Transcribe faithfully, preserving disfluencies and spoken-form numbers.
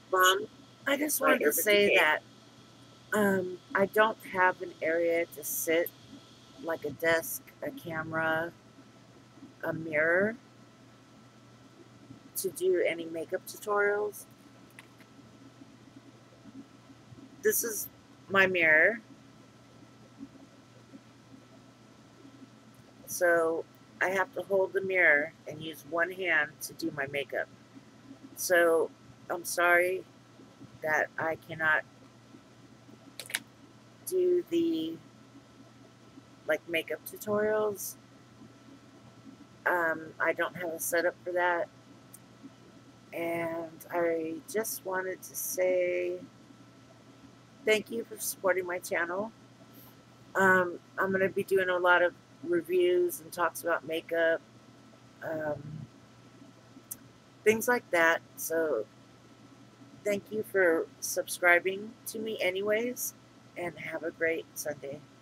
Mom, I just my wanted to Urban say Decay. that um, I don't have an area to sit, like a desk, a camera, a mirror, to do any makeup tutorials. This is my mirror. So I have to hold the mirror and use one hand to do my makeup. So I'm sorry that I cannot do the like makeup tutorials. Um, I don't have a setup for that. And I just wanted to say thank you for supporting my channel. Um, I'm going to be doing a lot of reviews and talks about makeup, um, things like that. So thank you for subscribing to me anyways, and have a great Sunday.